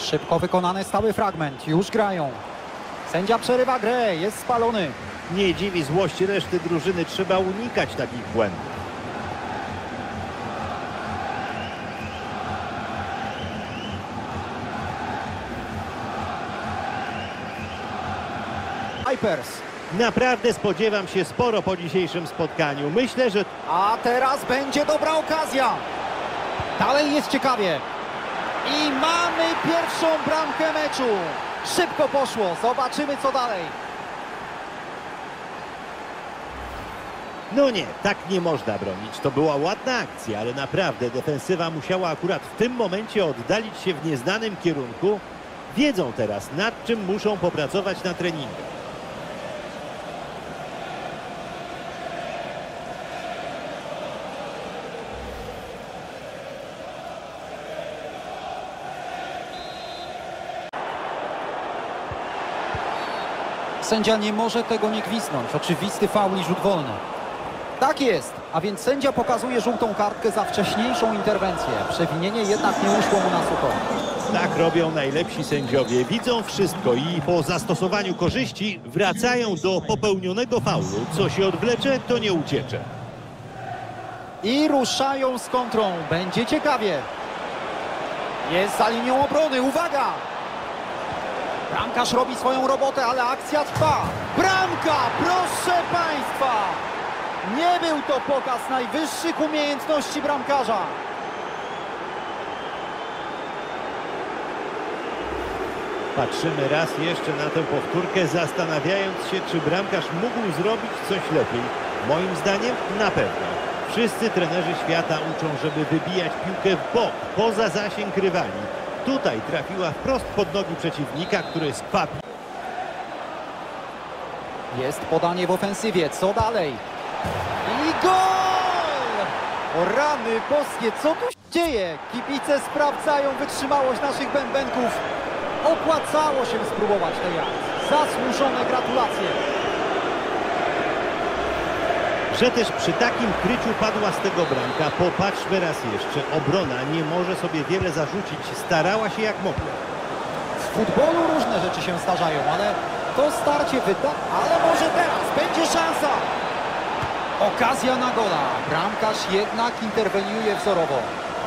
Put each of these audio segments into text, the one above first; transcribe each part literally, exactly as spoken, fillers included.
Szybko wykonany stały fragment, już grają. Sędzia przerywa grę, jest spalony. Nie dziwi złość reszty drużyny, trzeba unikać takich błędów. Vipers. Naprawdę spodziewam się sporo po dzisiejszym spotkaniu. Myślę, że... A teraz będzie dobra okazja. Dalej jest ciekawie. I mamy pierwszą bramkę meczu. Szybko poszło, zobaczymy co dalej. No nie, tak nie można bronić. To była ładna akcja, ale naprawdę defensywa musiała akurat w tym momencie oddalić się w nieznanym kierunku. Wiedzą teraz, nad czym muszą popracować na treningu. Sędzia nie może tego nie gwizdnąć. Oczywisty faul i rzut wolny. Tak jest, a więc sędzia pokazuje żółtą kartkę za wcześniejszą interwencję. Przewinienie jednak nie uszło mu na sucho. Tak robią najlepsi sędziowie. Widzą wszystko i po zastosowaniu korzyści wracają do popełnionego faulu. Co się odwlecze, to nie uciecze. I ruszają z kontrą. Będzie ciekawie. Jest za linią obrony. Uwaga! Bramkarz robi swoją robotę, ale akcja trwa. Bramka! Proszę Państwa! Nie był to pokaz najwyższych umiejętności bramkarza. Patrzymy raz jeszcze na tę powtórkę, zastanawiając się, czy bramkarz mógł zrobić coś lepiej. Moim zdaniem na pewno. Wszyscy trenerzy świata uczą, żeby wybijać piłkę w bok, poza zasięg rywali. Tutaj trafiła wprost pod nogi przeciwnika, który skwapi. Jest podanie w ofensywie. Co dalej? I gol! O rany boskie, co tu się dzieje? Kibice sprawdzają wytrzymałość naszych bębenków. Opłacało się spróbować tej akcji. Zasłużone gratulacje. Że też przy takim kryciu padła z tego bramka. Popatrzmy raz jeszcze. Obrona nie może sobie wiele zarzucić. Starała się jak mogła. W futbolu różne rzeczy się zdarzają, ale to starcie wyda... Ale może teraz będzie szansa. Okazja na gola. Bramkarz jednak interweniuje wzorowo.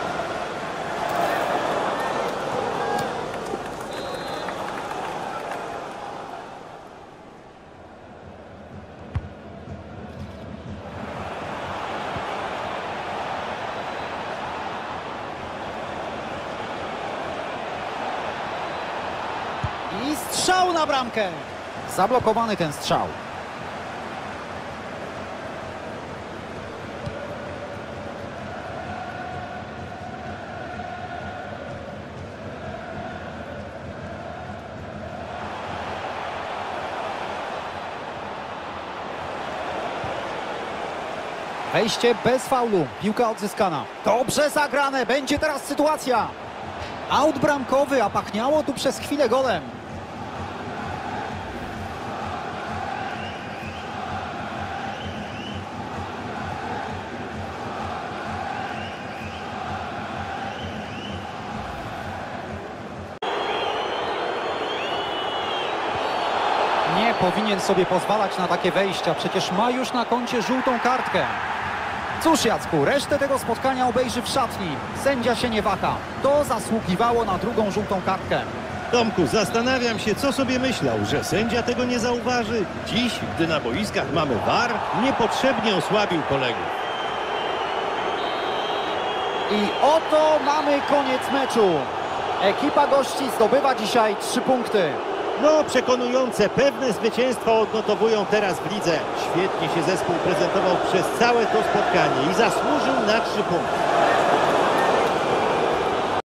I strzał na bramkę. Zablokowany ten strzał. Wejście bez faulu. Piłka odzyskana. Dobrze zagrane. Będzie teraz sytuacja. Aut bramkowy, a pachniało tu przez chwilę golem. Nie powinien sobie pozwalać na takie wejścia. Przecież ma już na koncie żółtą kartkę. Cóż, Jacku, resztę tego spotkania obejrzy w szatni. Sędzia się nie waha. To zasługiwało na drugą żółtą kartkę. Tomku, zastanawiam się, co sobie myślał, że sędzia tego nie zauważy. Dziś, gdy na boiskach mamy V A R, niepotrzebnie osłabił kolegów. I oto mamy koniec meczu. Ekipa gości zdobywa dzisiaj trzy punkty. No, przekonujące, pewne zwycięstwo odnotowują teraz w lidze. Świetnie się zespół prezentował przez całe to spotkanie i zasłużył na trzy punkty.